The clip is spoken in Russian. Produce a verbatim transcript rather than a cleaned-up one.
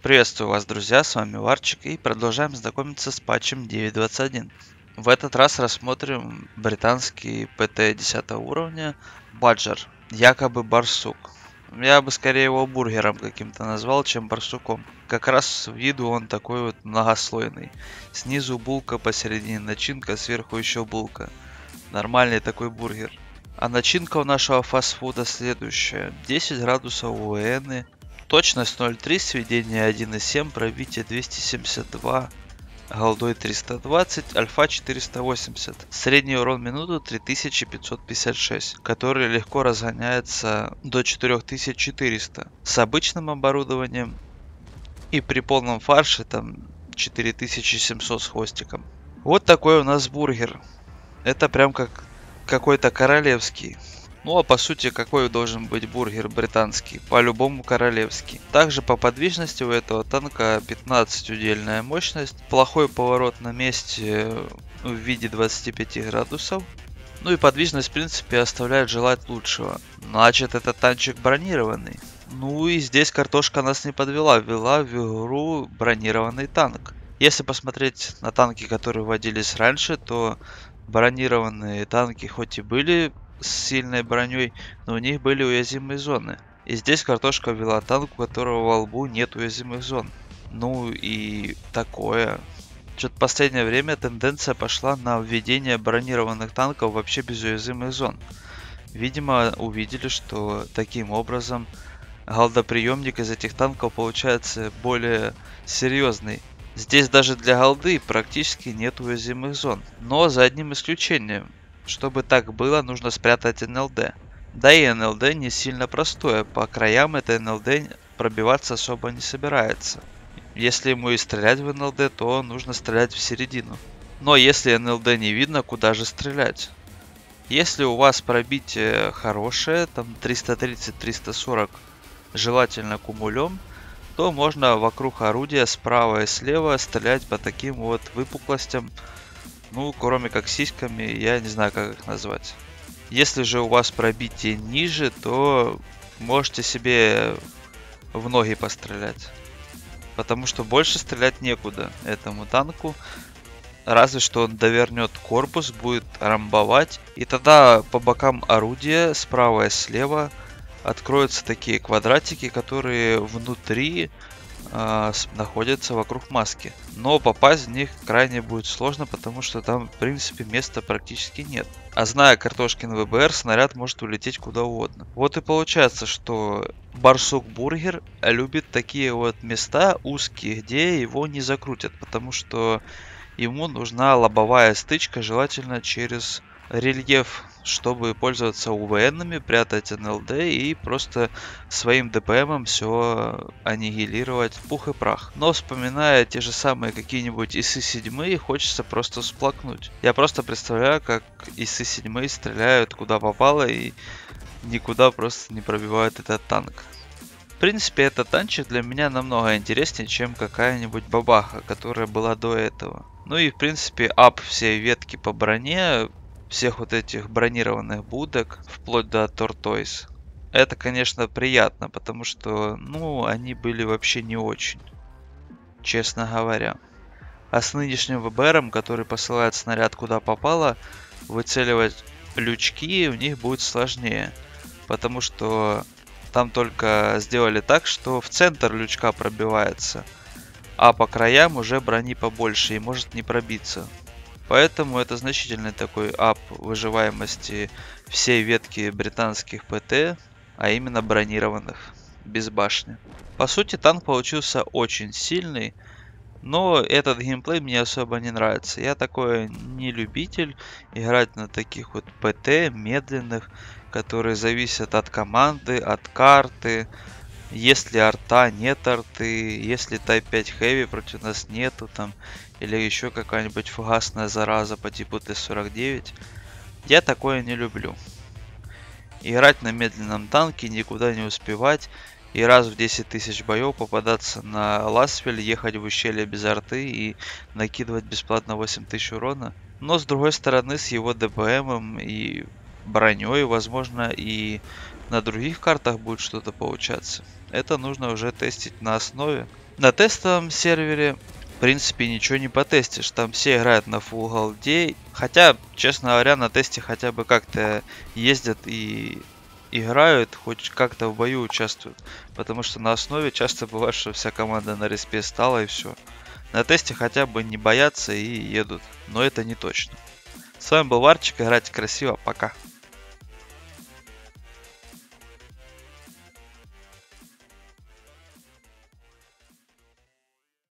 Приветствую вас, друзья, с вами Варчик, и продолжаем знакомиться с патчем девять двадцать один. В этот раз рассмотрим британский ПТ десятого уровня Баджер, якобы барсук. Я бы скорее его бургером каким-то назвал, чем барсуком. Как раз с виду он такой вот многослойный. Снизу булка, посередине начинка, сверху еще булка. Нормальный такой бургер. А начинка у нашего фастфуда следующая. десять градусов УВН, точность ноль три, сведение один и семь, пробитие двести семьдесят два, голдой триста двадцать, альфа четыреста восемьдесят. Средний урон минуту три тысячи пятьсот пятьдесят шесть, который легко разгоняется до четыре тысячи четыреста. С обычным оборудованием и при полном фарше там четыре тысячи семьсот с хвостиком. Вот такой у нас бургер. Это прям как какой-то королевский. Ну а по сути, какой должен быть бургер британский? По-любому королевский. Также по подвижности у этого танка пятнадцать удельная мощность. Плохой поворот на месте в виде двадцати пяти градусов. Ну и подвижность в принципе оставляет желать лучшего. Значит, это танчик бронированный. Ну и здесь картошка нас не подвела. Ввела в игру бронированный танк. Если посмотреть на танки, которые вводились раньше, то бронированные танки хоть и были с сильной броней, но у них были уязвимые зоны. И здесь картошка ввела танк, у которого во лбу нет уязвимых зон. Ну и такое. Что-то в последнее время тенденция пошла на введение бронированных танков вообще без уязвимых зон. Видимо, увидели, что таким образом голдоприемник из этих танков получается более серьезный. Здесь даже для голды практически нет уязвимых зон. Но за одним исключением. Чтобы так было, нужно спрятать эн эл дэ. Да и эн эл дэ не сильно простое. По краям это эн эл дэ пробиваться особо не собирается. Если ему и стрелять в эн эл дэ, то нужно стрелять в середину. Но если эн эл дэ не видно, куда же стрелять? Если у вас пробитие хорошее, там триста тридцать — триста сорок, желательно кумулем, то можно вокруг орудия справа и слева стрелять по таким вот выпуклостям. Ну, кроме как сиськами, я не знаю, как их назвать. Если же у вас пробитие ниже, то можете себе в ноги пострелять. Потому что больше стрелять некуда этому танку. Разве что он довернет корпус, будет рамбовать. И тогда по бокам орудия, справа и слева, откроются такие квадратики, которые внутри э, находятся вокруг маски. Но попасть в них крайне будет сложно, потому что там в принципе места практически нет. А зная картошкин вэ бэ эр, снаряд может улететь куда угодно. Вот и получается, что барсук бургер любит такие вот места узкие, где его не закрутят, потому что ему нужна лобовая стычка, желательно через рельеф, чтобы пользоваться у вэ энами, прятать эн эл дэ и просто своим дэ пэ эмом все аннигилировать в пух и прах. Но вспоминая те же самые какие-нибудь ИСы семь, хочется просто всплакнуть. Я просто представляю, как ИСы семь стреляют куда попало и никуда просто не пробивают этот танк. В принципе, этот танчик для меня намного интереснее, чем какая-нибудь бабаха, которая была до этого. Ну и в принципе ап всей ветки по броне, всех вот этих бронированных будок, вплоть до Tortoise. Это, конечно, приятно, потому что, ну, они были вообще не очень, честно говоря. А с нынешним вэ бэ эром, который посылает снаряд куда попало, выцеливать лючки у них будет сложнее. Потому что там только сделали так, что в центр лючка пробивается, а по краям уже брони побольше и может не пробиться. Поэтому это значительный такой ап выживаемости всей ветки британских пэ тэ, а именно бронированных, без башни. По сути, танк получился очень сильный, но этот геймплей мне особо не нравится. Я такой не любитель играть на таких вот пэ тэ медленных, которые зависят от команды, от карты. Если арта, нет арты, если тайп пять Heavy против нас нету там, или еще какая-нибудь фугасная зараза по типу тэ сорок девять, я такое не люблю. Играть на медленном танке, никуда не успевать, и раз в десять тысяч боев попадаться на Ласвель, ехать в ущелье без арты и накидывать бесплатно восемь тысяч урона. Но с другой стороны, с его дэ пэ эмом и броней, возможно, и на других картах будет что-то получаться. Это нужно уже тестить на основе. На тестовом сервере, в принципе, ничего не потестишь. Там все играют на full голде. Хотя, честно говоря, на тесте хотя бы как-то ездят и играют, хоть как-то в бою участвуют. Потому что на основе часто бывает, что вся команда на респе стала и все. На тесте хотя бы не боятся и едут. Но это не точно. С вами был Варчик. Играйте красиво. Пока.